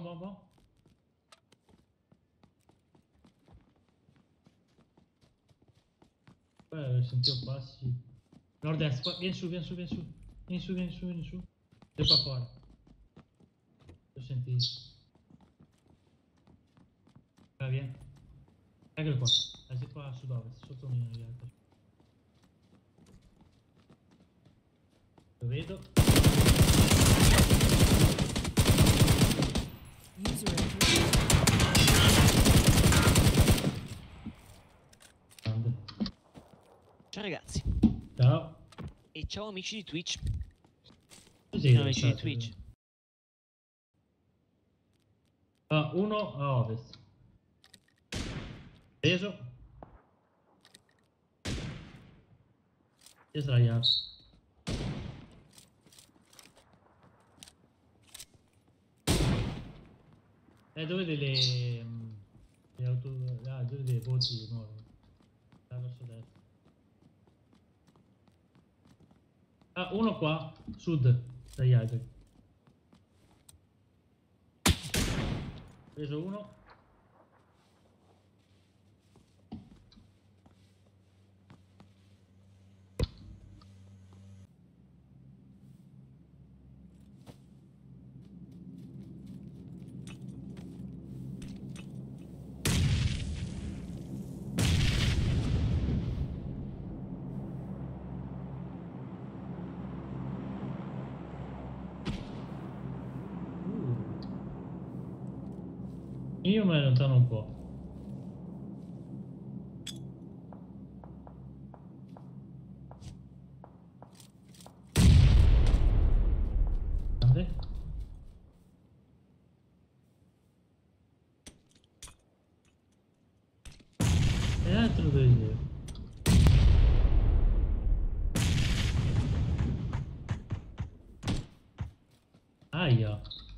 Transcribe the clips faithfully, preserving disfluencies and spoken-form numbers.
buono, buono, buono. Eh, sentivo passi. Nord-est, qua. Vieni su, vieni su, vieni su. Vieni su, vieni su, vieni su. E qua fuori. Lo senti. Va vieni. Eccolo qua. Sei qua a sud-ovest, sotto un gli Lo vedo. Ciao ragazzi. Ciao. E ciao amici di Twitch. Così, Ciao amici di Twitch. Ah, uno a ovest. Preso. Si è sdraiato. Eh, dove delle... le auto... Ah, dove delle boti nuove. Da verso destra. Ah, uno qua, sud, dagli alberi. Preso uno. Io me ne allontano un po'. Grande. E l'altro dove devo? Aia.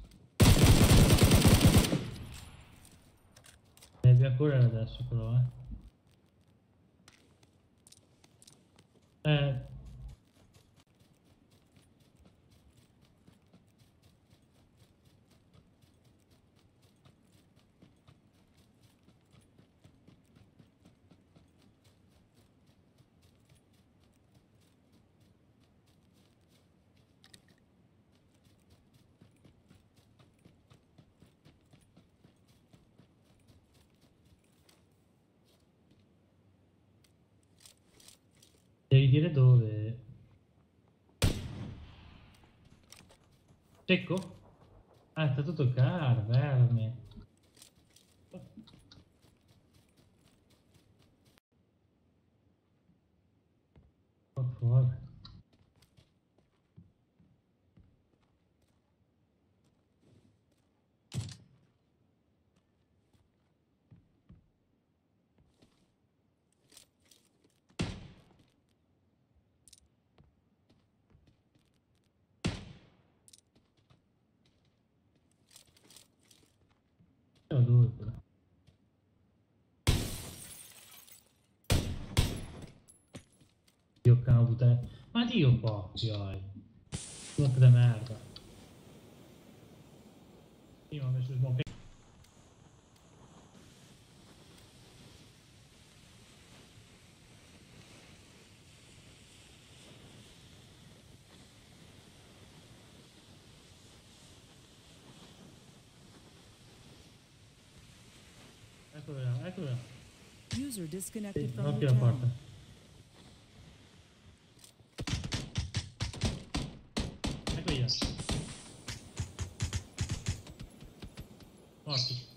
Devi ancora adesso però, eh. Eh. Devi dire dove. Secco? Ah, è stato toccare, verme. Qua fuori. Ciao, dove però? Dio cavolo, te. Ma Dio un po', pioi. Blocco di merda. Io ho messo il smoke. Eccolo là, eccolo là. User disconnected Sì, from occhio your la channel. porta. Ecco io. Morti.